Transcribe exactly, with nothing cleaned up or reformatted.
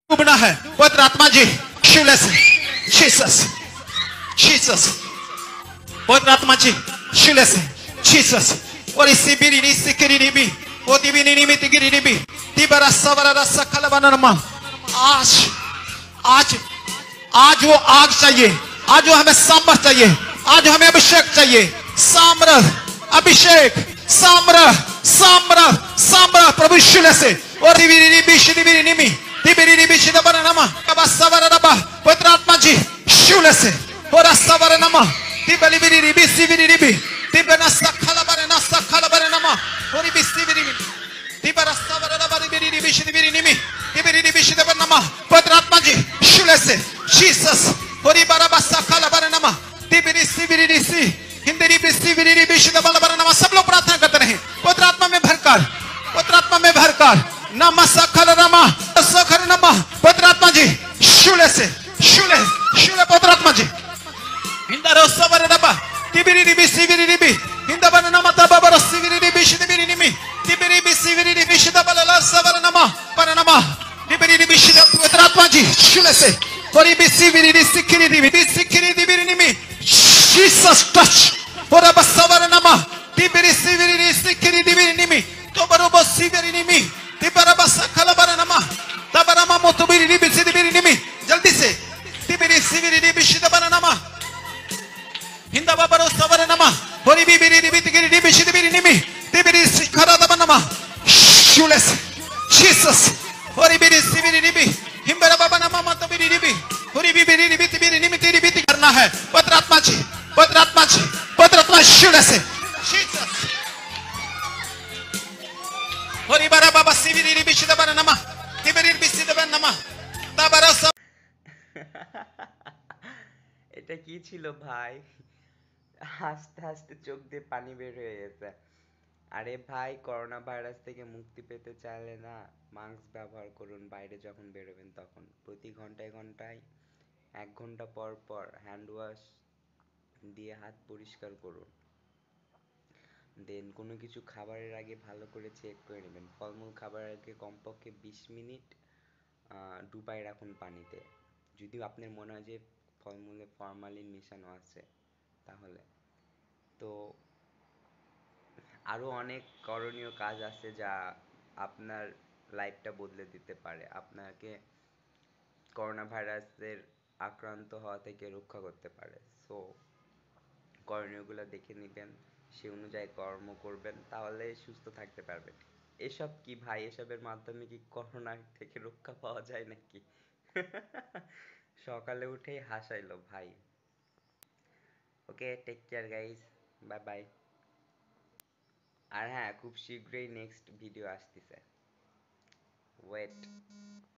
डूबना है पवित्र आत्मा जी शिले से जीसस जीसस पवित्र आत्मा जी शिले से जीसस और इसी बिरी इसी किरी भी वो दिविनी निमित गिरी भी दिबरा सवरा रसा खलबनमा आज आज आज वो आग चाहिए आज वो हमें सामर्थ चाहिए आज हमें अभिषेक चाहिए सामर्थ अभिषेक सामर्थ सामर्थ सामर्थ प्रभु शिले से और दिविनी भी शिविरी निमि दिविनी भी शिदबरा नमा कबा सवरा रबा पवित्र आत्मा जी शिले से और सवरा नमा दिबली बिरी भी शिविरी भी दिबना सखलबरा ना सखलबरा नमा और भी शिविरी दिबरा सवरा रबा दिविनी भी शिविरी निमि दिविनी भी शिदबरा नमा पवित्र आत्मा जी शिले से जीसस होरी बराबा सखलबरा नमा दिविनी शिविरी सी हिंदरी भी शिविरी भी शिदबरा नमा सब लोग प्रार्थना करते रहे पवित्र आत्मा में भरकर पवित्र आत्मा में भरकर नमा सखल नमा सखल नमा पवित्र आत्मा जी शिले से शिले शिले पवित्र आत्मा जी हिंदरो सवरा रबा दिविनी भी शिविरी भी हिंदबरा नमा तबरा शिविरी भी शिविरी निमि दिविनी भी शिविरी भी शिदबला सवरा नमा पर नमा दिविनी भी शिद पवित्र आत्मा जी शिले से होरी भी शिविरी सिखिरी भी सिखिरी दिविनी निमि जीसस टच और अब सवरा नमा दिविनी शिविरी सिखिरी दिविनी निमि तो बरोबर शिविरी निमि दिबरा सखलबरा नमा तबरा मोतबिरी निमि सिदिविनी निमि जल्दी से दिविनी शिविरी भी शिदबरा नमा हिंदा बाबरो सवरा नमा होरी भी बिरी निमि तिगिरी निमि शिदिविनी निमि दिविनी सिखरा दबा नमा शुलेस जीसस होरी बिरी शिविरी निमि हिंबरा बाबा नमा मतबिरी निमि होरी भी बिरी निमि तिगिरी निमि तिरी बिति करना है पवित्र आत्मा जी पवित्र आत्मा जी पवित्र आत्मा शुलेस जीसस होरी बारा बाबा शिविरी निमि शिदबरा नमा दिविनी निमि शिदबरा नमा तबरा सब এটা কি ছিল ভাই? হাসতে হাসতে চোখ দিয়ে পানি বের হয়ে গেছে। আরে ভাই, করোনা ভাইরাস থেকে মুক্তি পেতে চাইলে না মাস্ক ব্যবহার করুন বাইরে যখন বেরোবেন তখন। প্রতি ঘন্টায় ঘন্টায় এক ঘন্টা পর পর হ্যান্ড ওয়াশ দিয়ে হাত পরিষ্কার করুন। দেন কোনো কিছু খাবারের আগে ভালো করে চেক করে নেবেন। ফলমূল খাবারের আগে কমপক্ষে বিশ মিনিট ডুবাই রাখুন পানিতে। যদি আপনার মনে হয় যে ফলমূলে ফরমালিন মেশানো আছে তাহলে। তো আরও অনেক করণীয় কাজ আছে যা আপনার লাইফটা বদলে দিতে পারে, আপনাকে করোনা ভাইরাসের আক্রান্ত হওয়া থেকে রক্ষা করতে পারে। সো করণীয়গুলো দেখে নেবেন, সে অনুযায়ী কর্ম করবেন, তাহলে সুস্থ থাকতে পারবেন। এসব কি ভাই? এসবের মাধ্যমে কি করোনা থেকে রক্ষা পাওয়া যায় নাকি? সকালে উঠেই হাসাইলো ভাই। Okay, take care guys, bye bye. আর হ্যাঁ, খুব শীঘ্রই নেক্সট ভিডিও আসতেছে, ওয়েট।